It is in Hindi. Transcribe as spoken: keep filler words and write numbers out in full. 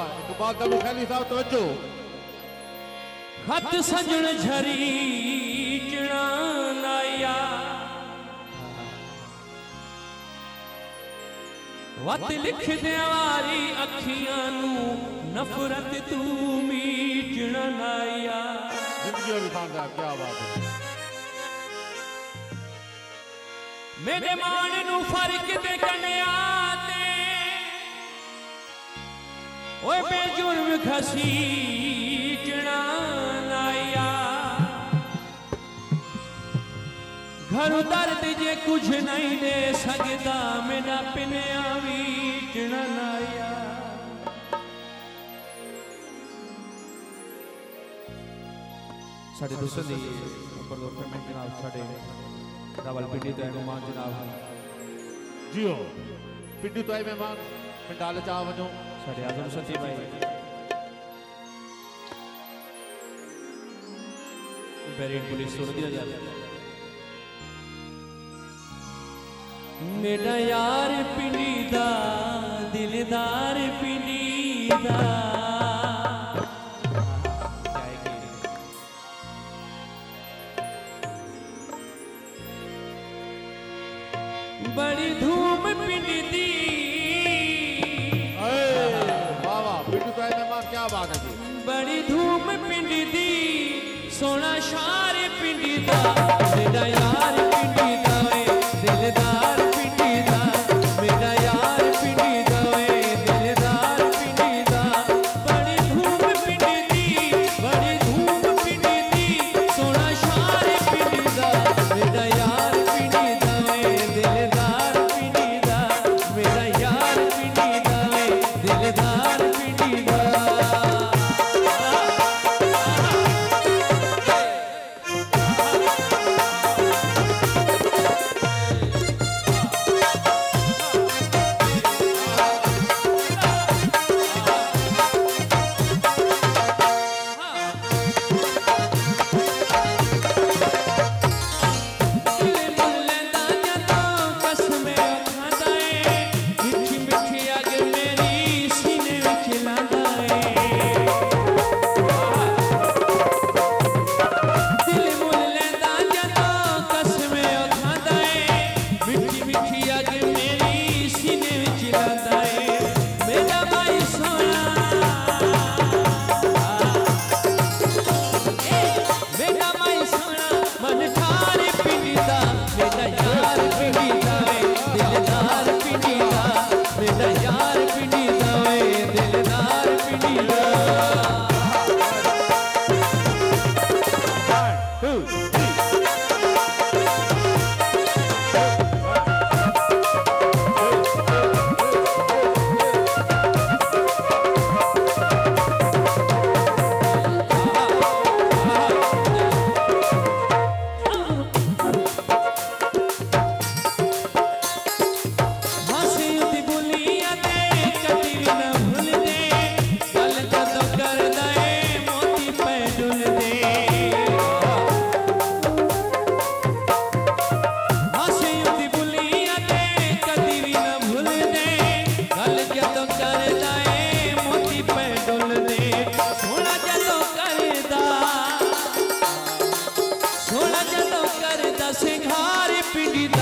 इकबाल तबू खैली साहब तवज्जो। खत सजण झरी चढ़ाया वत लिख दे वारी अखियां नू नफरत तू मीचण लाया। जिंदगी भी खानदार क्या बात है। मेरे मान नू फर्क दे कन्या ते ओए बेजुर्म खसी चढ़ा लाया। घर दर्द जे कुछ नहीं दे सकता मेरा पिनिया वीचण लाया। साढ़े दोस्तों दी ऊपर दो पेमेंट जनाब साढ़े डबल पिंडी तो मेहमान जनाब जियो पिंडी तो मेहमान पिंडाल चा वजो साढ़े आजम सती भाई बेरीन पुलिस सुन दिया जाए। मेरा यार पिंडी दा दिलदार पिंडी दा बड़ी धूम पिंडी दी। वाह वाह पिंडी तो मेहमान क्या बात है जी। बड़ी धूम पिंडी दी सोना शार पिंडी दा मेरा यार पिंडी दा दिलदार पिंडी दा मेरा यार पिंडी दा दिलदार पिंडी दा। बड़ी धूम पिंडी दी बड़ी धूम पिंडी दी सोना शार पिंडी दा मेरा यार पिंडी दा दिलदार पिंडी दा मेरा यार पिंडी दा दिलदार पिंडी दा। पिंडी